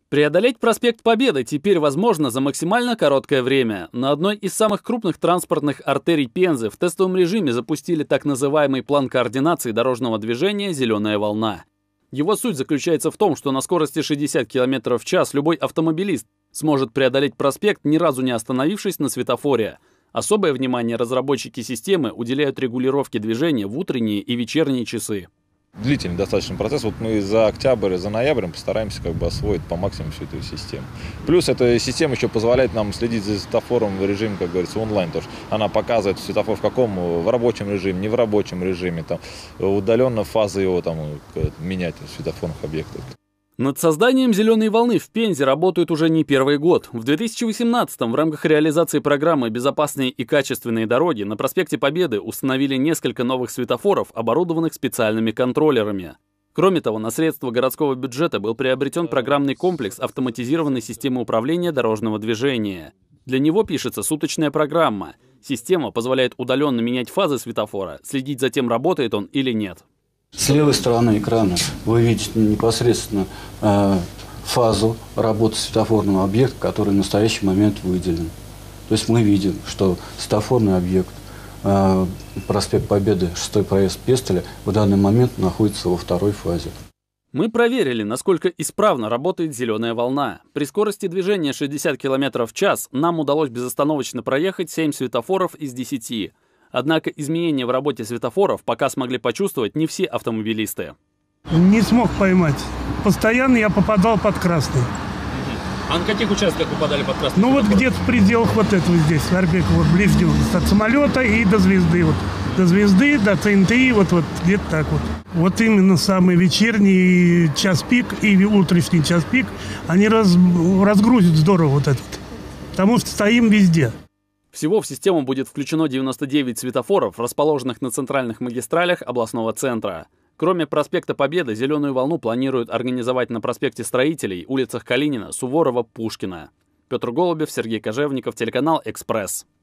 Преодолеть проспект Победы теперь возможно за максимально короткое время. На одной из самых крупных транспортных артерий Пензы в тестовом режиме запустили так называемый план координации дорожного движения «Зеленая волна». Его суть заключается в том, что на скорости 60 км в час любой автомобилист сможет преодолеть проспект, ни разу не остановившись на светофоре. Особое внимание разработчики системы уделяют регулировке движения в утренние и вечерние часы. Длительный достаточно процесс. Вот мы за октябрь и за ноябрь постараемся освоить по максимуму всю эту систему. Плюс эта система еще позволяет нам следить за светофором в режиме, как говорится, онлайн. Потому что она показывает светофор в рабочем режиме, не в рабочем режиме, удаленно фазы его менять в светофорных объектах. Над созданием «Зеленой волны» в Пензе работают уже не первый год. В 2018-м в рамках реализации программы «Безопасные и качественные дороги» на проспекте Победы установили несколько новых светофоров, оборудованных специальными контроллерами. Кроме того, на средства городского бюджета был приобретен программный комплекс автоматизированной системы управления дорожного движения. Для него пишется суточная программа. Система позволяет удаленно менять фазы светофора, следить за тем, работает он или нет. С левой стороны экрана вы видите непосредственно фазу работы светофорного объекта, который в настоящий момент выделен. То есть мы видим, что светофорный объект, проспект Победы, 6-й проезд Пестеля, в данный момент находится во второй фазе. Мы проверили, насколько исправно работает «Зеленая волна». При скорости движения 60 км в час нам удалось безостановочно проехать 7 светофоров из 10. Однако изменения в работе светофоров пока смогли почувствовать не все автомобилисты. Не смог поймать. Постоянно я попадал под красный. А на каких участках попадали под красный? Ну вот где-то в пределах вот этого здесь, Арбека, вот ближнего, от самолета и до звезды. Вот. До звезды, до ТНТ, вот где-то так вот. Вот именно самый вечерний час пик и утренний час пик, они разгрузят здорово вот этот. Потому что стоим везде. Всего в систему будет включено 99 светофоров, расположенных на центральных магистралях областного центра. Кроме проспекта Победы, «Зеленую волну» планируют организовать на проспекте Строителей, улицах Калинина, Суворова, Пушкина. Петр Голубев, Сергей Кожевников, телеканал «Экспресс».